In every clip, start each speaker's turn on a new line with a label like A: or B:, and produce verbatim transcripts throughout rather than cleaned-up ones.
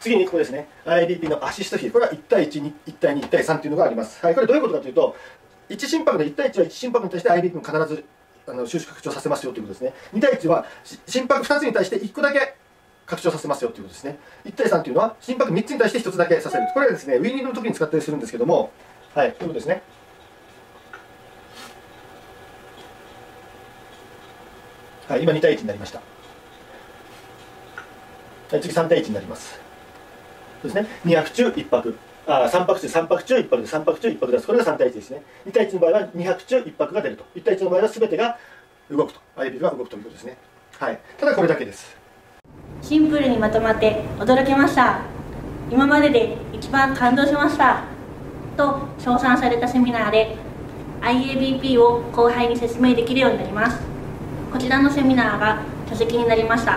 A: 次にここですね、アイエービーピー のアシスト比、これはいち対いち、いち対に、いち対さんというのがあります。はい、これどういうことかというと、いち心拍でいち対いちはいち心拍に対して アイエービーピー も必ずあの収縮拡張させますよということですね。に対いちは心拍ふたつに対していっこだけ拡張させますよということですね。いち対さんというのは心拍みっつに対してひとつだけさせる。これはですね、ウィーニングの時に使ったりするんですけども、はい、ということですね。はい、今に対いちになりました。はい、次さん対いちになります。そうですね、に拍中いっ拍。あさん拍中、さん拍中いっ拍でさん拍中いっ拍出す。これがさん対いちですね。に対いちの場合はに拍中いっ拍が出ると。いち対いちの場合は全てが動くと。アイエービーピー が動くということですね。はい。ただこれだけです。
B: シンプルにまとまって驚きました。今までで一番感動しました。と称賛されたセミナーで アイエービーピー を後輩に説明できるようになります。こちらのセミナーが書籍になりました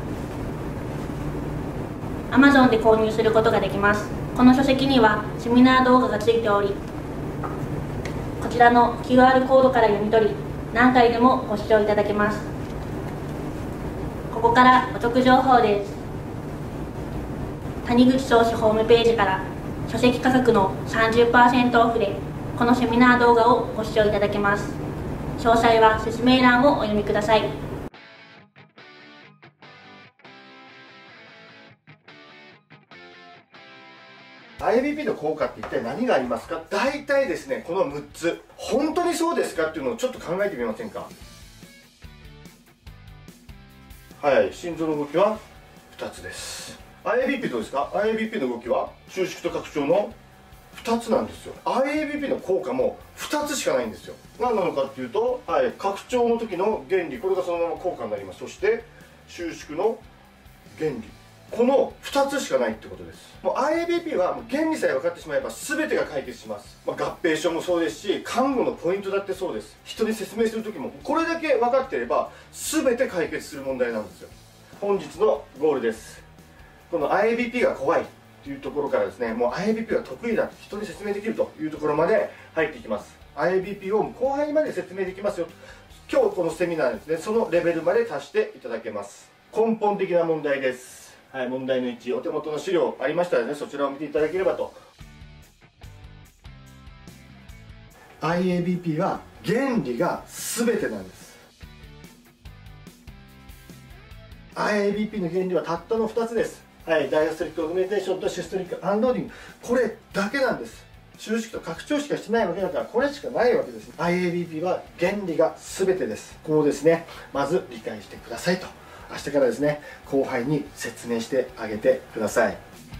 B: 。Amazon で購入することができます。この書籍にはセミナー動画がついており、こちらの キューアール コードから読み取り、何回でもご視聴いただけます。ここからお得情報です。谷口総司ホームページから書籍価格の さんじゅっパーセント オフでこのセミナー動画をご視聴いただけます。詳細は説明欄をお読みください。
A: アイエービーピー の効果って一体何がありますか？大体ですね、このむっつ。本当にそうですかっていうのをちょっと考えてみませんか？はい、心臓の動きはふたつです。アイエービーピー どうですか？ アイエービーピー の動きは収縮と拡張のふたつなんですよ。 アイエービーピー の効果もふたつしかないんですよ。何なのかっていうと、はい、拡張の時の原理、これがそのまま効果になります。そして収縮の原理、このふたつしかないってことです。もう アイエービーピー はもう原理さえ分かってしまえば全てが解決します。まあ、合併症もそうですし、看護のポイントだってそうです。人に説明する時もこれだけ分かっていれば全て解決する問題なんですよ。本日のゴールです。この アイエービーピー が怖いというところからですね、もう アイエービーピー が得意だ、人に説明できるというところまで入っていきます。 アイエービーピー を後輩にまで説明できますよと。今日このセミナーですね、そのレベルまで達していただけます。根本的な問題です。はい、問題のいち、お手元の資料ありましたらね、そちらを見ていただければと。 アイエービーピー は原理が全てなんです。 アイエービーピー の原理はたったのふたつです。はい、ダイアストリックオグメンテーションとシストリックアンローディング、これだけなんです。収縮と拡張しかしてないわけだから、これしかないわけです。 アイエービーピー は原理が全てです。ここをですね、まず理解してくださいと。明日からですね、後輩に説明してあげてください。